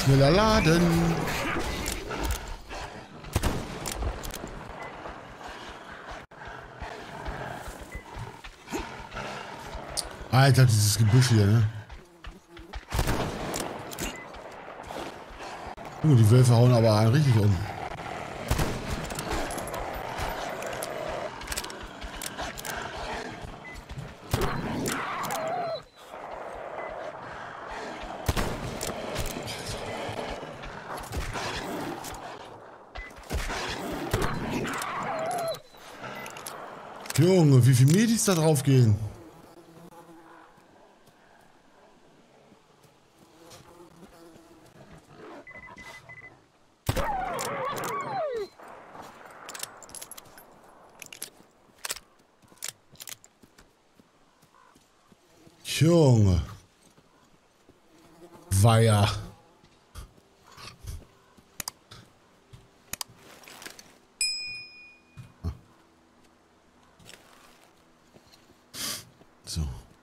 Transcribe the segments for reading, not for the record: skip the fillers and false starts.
Schneller laden. Alter, dieses Gebüsch hier, ne? Die Wölfe hauen aber einen richtig um. Junge, wie viel Medis da drauf gehen? Junge. Weiher. So.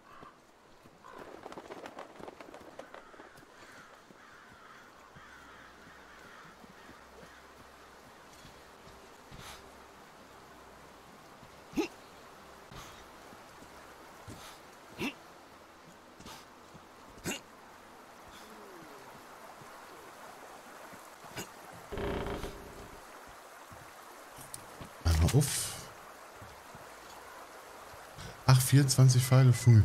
Einmal auf. Ach, 24 Pfeile full.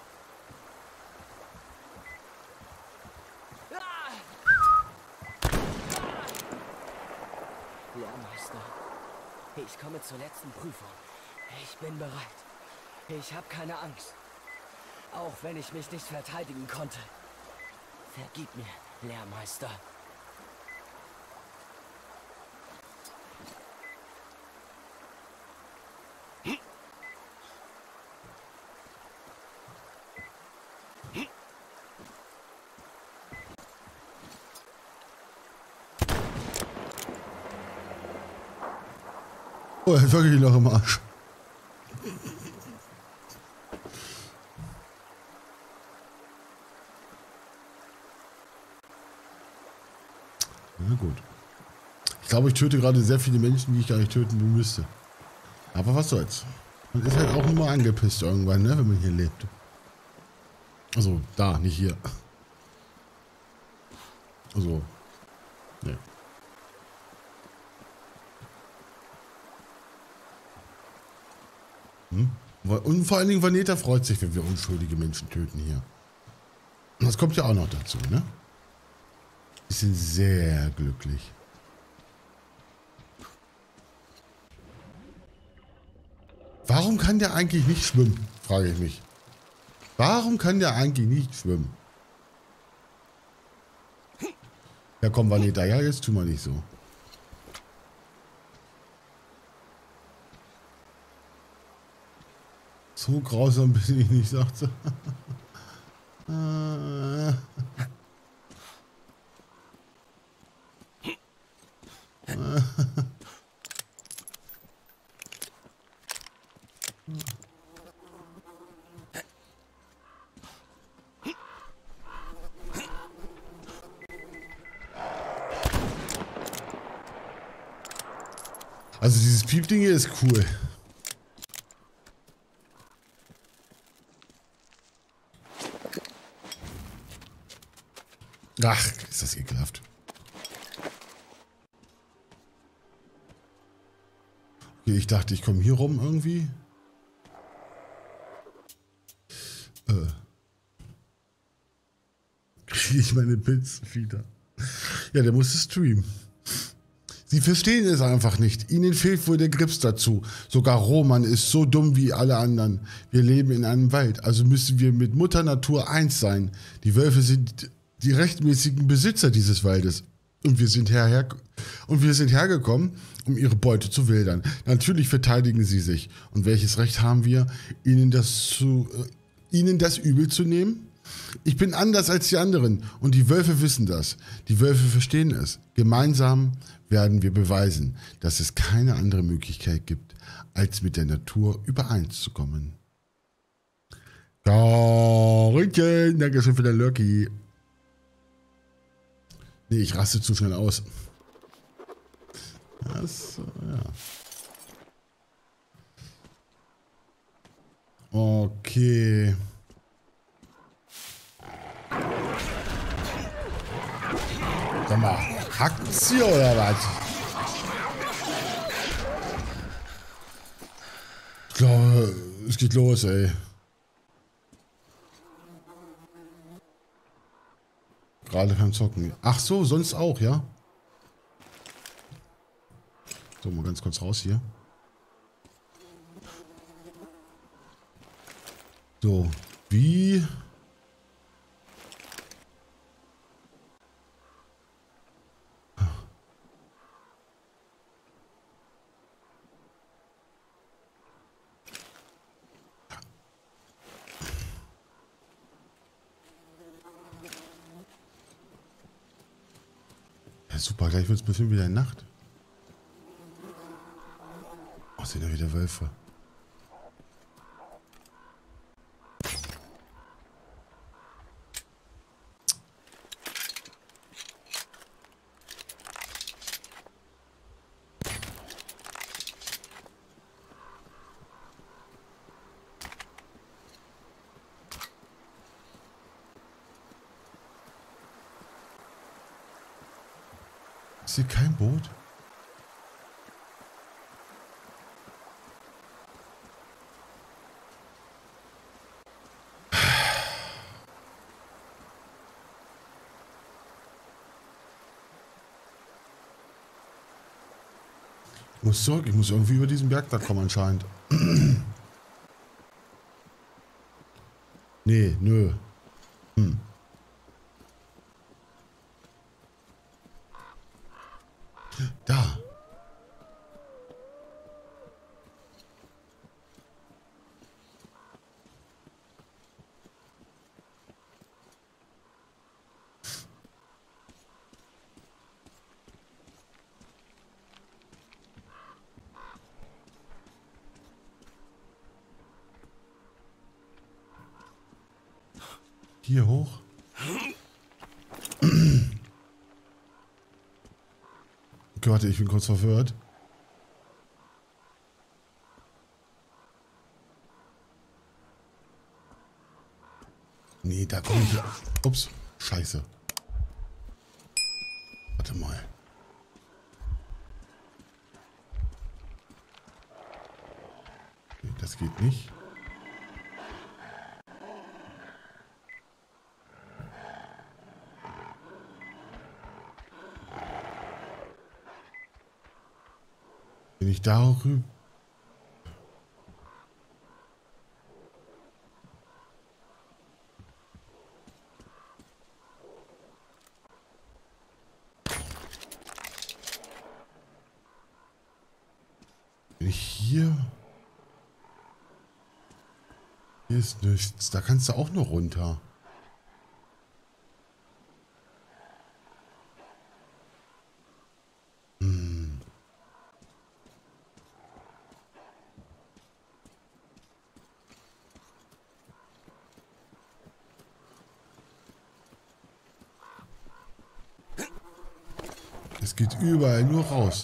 Lehrmeister, ich komme zur letzten Prüfung. Ich bin bereit. Ich habe keine Angst. Auch wenn ich mich nicht verteidigen konnte. Vergib mir, Lehrmeister. Oh, er ist wirklich noch im Arsch. Na gut. Ich glaube, ich töte gerade sehr viele Menschen, die ich gar nicht töten müsste. Aber was soll's. Man ist halt auch nur mal angepisst irgendwann, ne, wenn man hier lebt. Also, da, nicht hier. Also, ne. Und vor allen Dingen Vaneta freut sich, wenn wir unschuldige Menschen töten hier. Das kommt ja auch noch dazu, ne? Die sind sehr glücklich. Warum kann der eigentlich nicht schwimmen? Frage ich mich. Warum kann der eigentlich nicht schwimmen? Ja komm, Vaneta, ja, jetzt tu mal nicht so. So grausam bin ich nicht, sagt sie. Also dieses Piepding hier ist cool. Ach, ist das ekelhaft. Okay, ich dachte, ich komme hier rum irgendwie. Kriege ich meine Pilze wieder. Ja, der musste streamen. Sie verstehen es einfach nicht. Ihnen fehlt wohl der Grips dazu. Sogar Roman ist so dumm wie alle anderen. Wir leben in einem Wald, also müssen wir mit Mutter Natur eins sein. Die Wölfe sind die rechtmäßigen Besitzer dieses Waldes. Und wir sind hergekommen, um ihre Beute zu wildern. Natürlich verteidigen sie sich. Und welches Recht haben wir, ihnen das übel zu nehmen? Ich bin anders als die anderen und die Wölfe wissen das. Die Wölfe verstehen es. Gemeinsam werden wir beweisen, dass es keine andere Möglichkeit gibt, als mit der Natur übereinzukommen. Karinchen, danke schön für den Lurky. Nee, ich raste zu schnell aus. Das, ja. Okay. Sag mal, hackt's hier oder was? Ich glaube, es geht los, ey. Gerade beim Zocken. Ach so, sonst auch, ja? So, mal ganz kurz raus hier. So, wie... Ja, super, gleich wird es bestimmt wieder Nacht. Oh, sind ja wieder Wölfe. Ist hier kein Boot? Ich muss zurück, ich muss irgendwie über diesen Berg da kommen anscheinend. Nee, nö. Da. Hier hoch. Okay, warte, ich bin kurz verwirrt. Nee, da komme ich. Ups, scheiße. Warte mal. Nee, das geht nicht. Bin ich darüber? Bin ich hier? Hier ist nichts. Da kannst du auch noch runter. Es geht überall nur raus.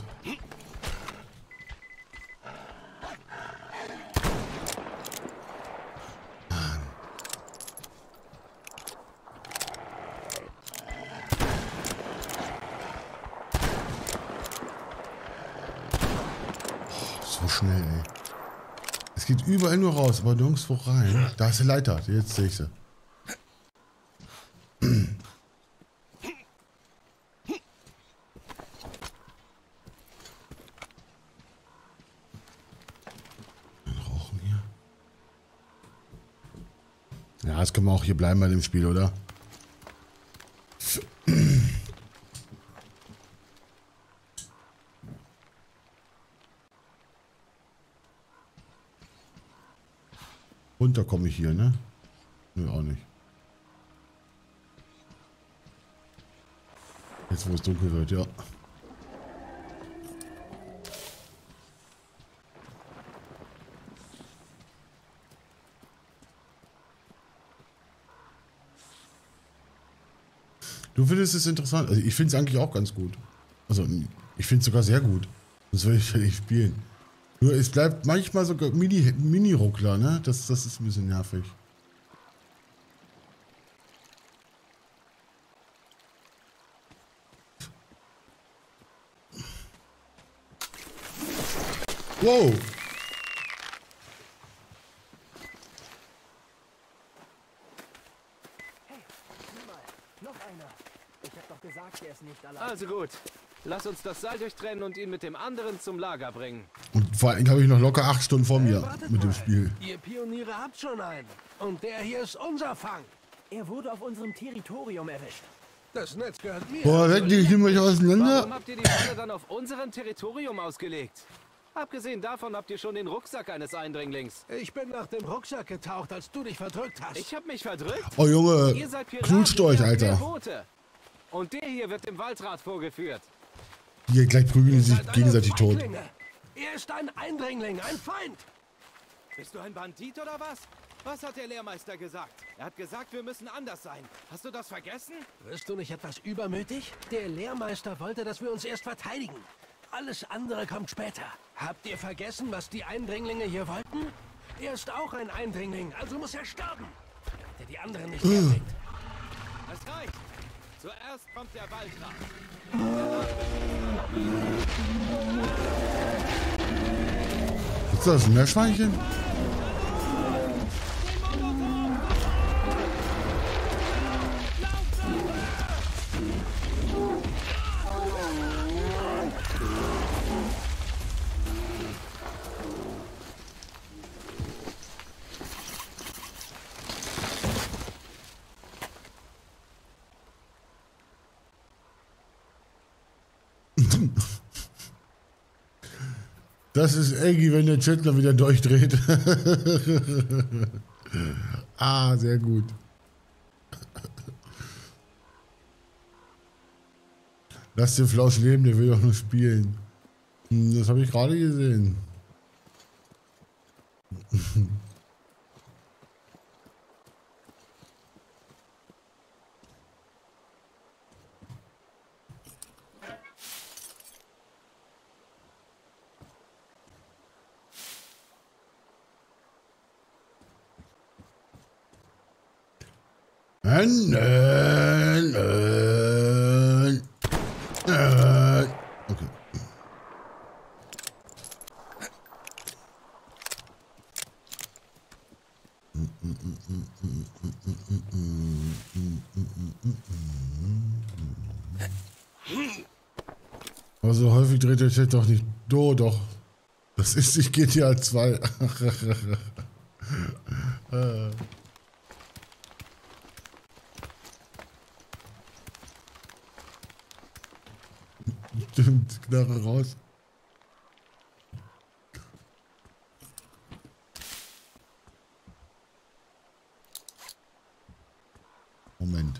So schnell, ey. Es geht überall nur raus, aber nirgendwo rein. Da ist die Leiter. Jetzt sehe ich sie. Rauchen hier. Ja, jetzt können wir auch hier bleiben bei dem Spiel, oder? Runter komme ich hier, ne? Nö, auch nicht. Jetzt, wo es dunkel wird, ja. Du findest es interessant. Also ich finde es eigentlich auch ganz gut. Also ich finde es sogar sehr gut. Sonst würde ich ja nicht spielen. Nur es bleibt manchmal sogar Mini-Ruckler, ne? Das ist ein bisschen nervig. Wow! Hey, sieh mal, noch einer. Ich hab doch gesagt, er ist nicht allein. Also gut. Lass uns das Seil durchtrennen und ihn mit dem anderen zum Lager bringen. Und vor allem habe ich noch locker 8 Stunden vor mir mit dem Spiel. Ihr Pioniere habt schon einen. Und der hier ist unser Fang. Er wurde auf unserem Territorium erwischt. Das Netz gehört mir. Boah, weg, ich nehme euch Warum auseinander. habt ihr die Falle dann auf unserem Territorium ausgelegt? Abgesehen davon habt ihr schon den Rucksack eines Eindringlings. Ich bin nach dem Rucksack getaucht, als du dich verdrückt hast. Ich hab mich verdrückt. Oh Junge, Ihr seid Piraten, knutscht euch, ihr habt mehr Alter. Boote. Und der hier wird dem Waldrat vorgeführt. Hier, gleich prügeln die Ihr sich seid alle gegenseitig tot. Feiglinge. Er ist ein Eindringling, ein Feind. Bist du ein Bandit oder was? Was hat der Lehrmeister gesagt? Er hat gesagt, wir müssen anders sein. Hast du das vergessen? Wirst du nicht etwas übermütig? Der Lehrmeister wollte, dass wir uns erst verteidigen. Alles andere kommt später. Habt ihr vergessen, was die Eindringlinge hier wollten? Er ist auch ein Eindringling, also muss er sterben. Der die anderen nicht herbringt. Es reicht. Zuerst kommt der Waldrat. Ist das ein Meerschweinchen? Das ist Eggy, wenn der Chatler wieder durchdreht. Ah, sehr gut. Lass den Flausch leben, der will doch nur spielen. Das habe ich gerade gesehen. Okay. Also häufig dreht der Chat doch nicht. Doch. Das ist nicht GTA 2. Stimmt, Knarre raus. Moment.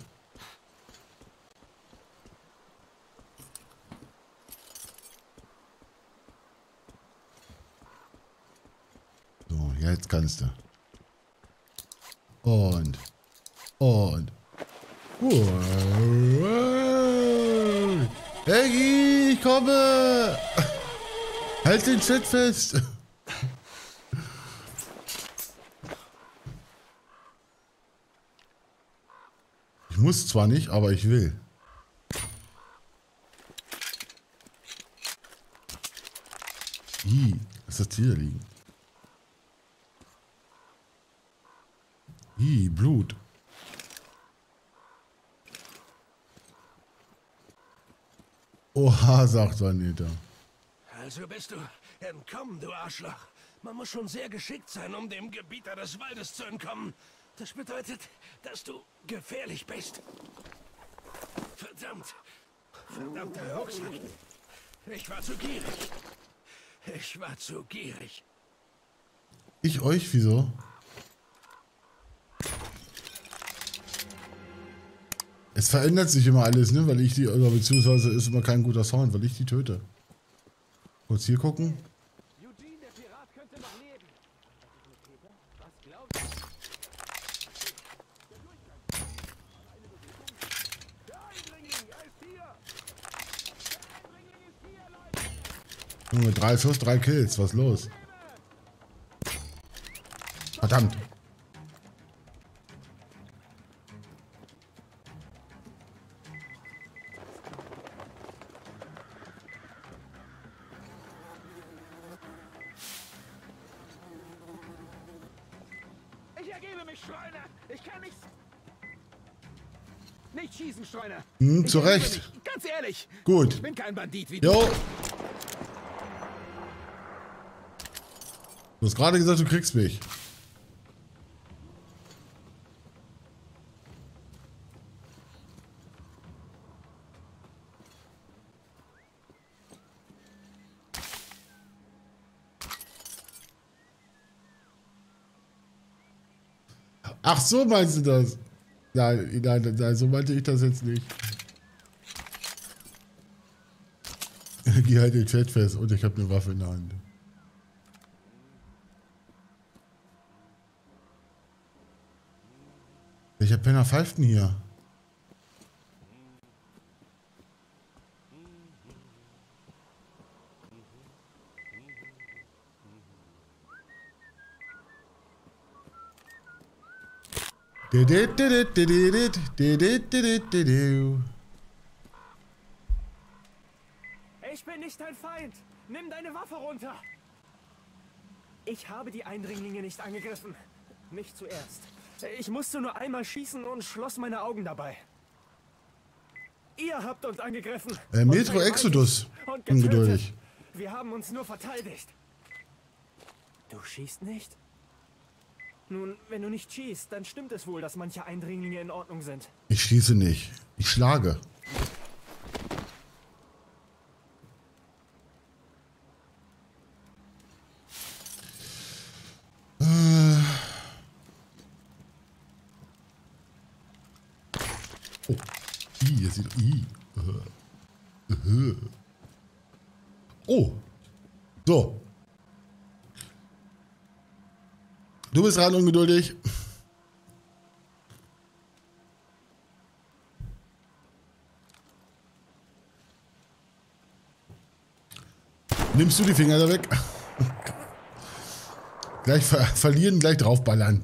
So, jetzt kannst du. Und. Eggy, ich komme! Halt den Chat fest! Ich muss zwar nicht, aber ich will. Was ist das hier liegen? Blut. Oha, sagt Vanita. Also bist du entkommen, du Arschloch. Man muss schon sehr geschickt sein, um dem Gebieter des Waldes zu entkommen. Das bedeutet, dass du gefährlich bist. Verdammt. Verdammter Rucksack. Ich war zu gierig. Ich euch? Wieso? Es verändert sich immer alles, ne? Weil ich die, oder beziehungsweise ist immer kein guter Sound, weil ich die töte. Kurz hier gucken. Eugene, der Pirat, könnte noch leben. Was glaubst du? Junge, 3 Schuss, 3 Kills. Was ist los? Verdammt. Ich ergebe mich, Streuner. Ich kann nichts. Nicht schießen, Streuner. Zu Recht. Mich. Ganz ehrlich. Gut. Ich bin kein Bandit wie du. Jo. Du hast gerade gesagt, du kriegst mich. Ach, so meinst du das? Nein, nein, nein, so meinte ich das jetzt nicht. Geh halt den Chat fest und ich habe eine Waffe in der Hand. Welcher Penner pfeift denn hier? Ich bin nicht dein Feind. Nimm deine Waffe runter. Ich habe die Eindringlinge nicht angegriffen. Nicht zuerst. Ich musste nur einmal schießen und schloss meine Augen dabei. Ihr habt uns angegriffen. Metro Exodus. Und Ungeduldig. Wir haben uns nur verteidigt. Du schießt nicht? Nun, wenn du nicht schießt, dann stimmt es wohl, dass manche Eindringlinge in Ordnung sind. Ich schieße nicht. Ich schlage. Oh. Ihr seht. Oh. So. Du bist dran, ungeduldig. Nimmst du die Finger da weg? Gleich verlieren, gleich draufballern.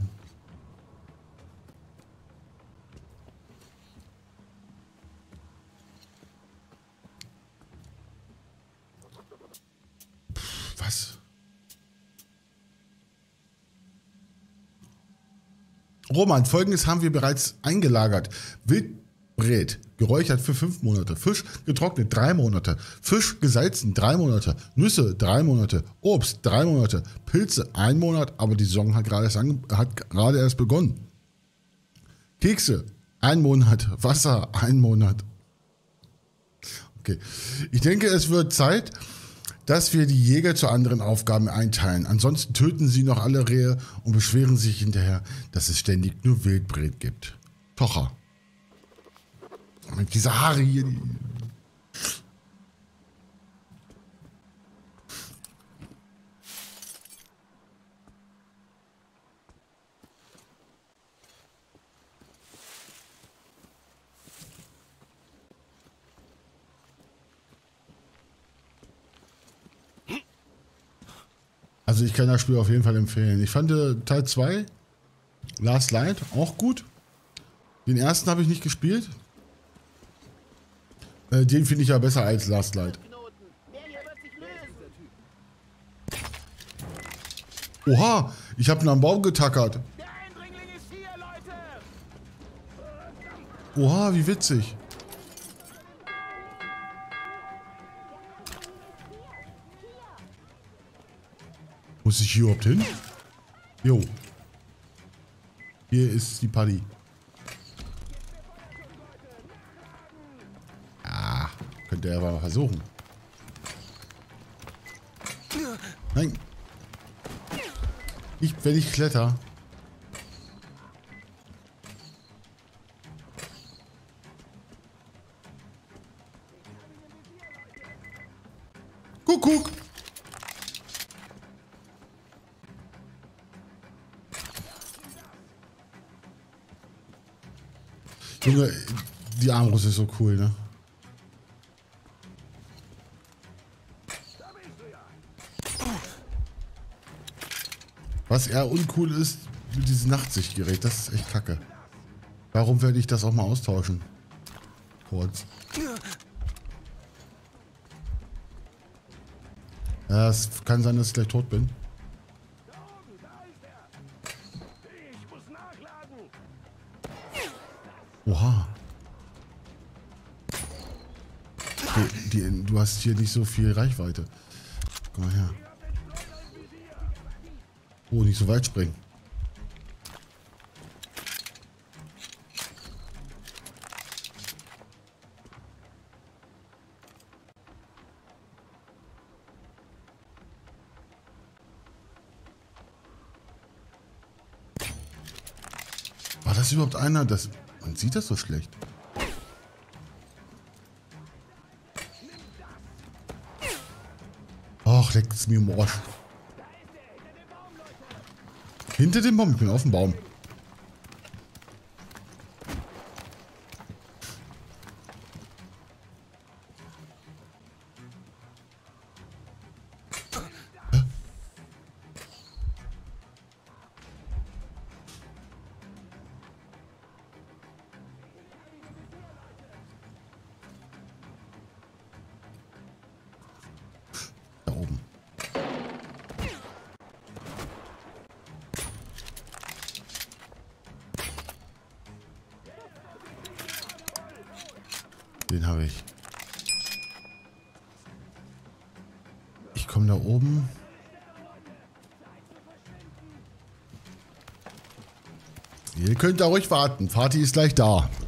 Was? Roman, Folgendes haben wir bereits eingelagert. Wildbret, geräuchert für 5 Monate. Fisch, getrocknet 3 Monate. Fisch, gesalzen 3 Monate. Nüsse 3 Monate. Obst 3 Monate. Pilze 1 Monat, aber die Saison hat gerade erst begonnen. Kekse 1 Monat. Wasser 1 Monat. Okay. Ich denke, es wird Zeit, dass wir die Jäger zu anderen Aufgaben einteilen. Ansonsten töten sie noch alle Rehe und beschweren sich hinterher, dass es ständig nur Wildbret gibt. Tocher. Mit dieser Haare hier. Also ich kann das Spiel auf jeden Fall empfehlen. Ich fand Teil 2, Last Light, auch gut. Den ersten habe ich nicht gespielt. Den finde ich ja besser als Last Light. Oha, ich habe ihn am Baum getackert. Der Eindringling ist hier, Leute! Oha, wie witzig. Muss ich hier überhaupt hin? Jo. Hier ist die Party. Ah, könnte er aber mal versuchen. Nein. Wenn ich kletter. Kuckuck. Junge, Die Armbrust ist so cool, ne? Was eher uncool ist, dieses Nachtsichtgerät, das ist echt kacke. Warum werde ich das auch mal austauschen? Kurz. Ja, es kann sein, dass ich gleich tot bin. Oha. Du hast hier nicht so viel Reichweite. Komm mal her. Oh, nicht so weit springen. War das überhaupt einer? Man sieht das so schlecht. Ach, leckt's mir im Arsch. Hinter dem Baum, ich bin auf dem Baum. Hä? Da oben. Den habe ich. Ich komme da oben. Ihr könnt da ruhig warten. Vati ist gleich da.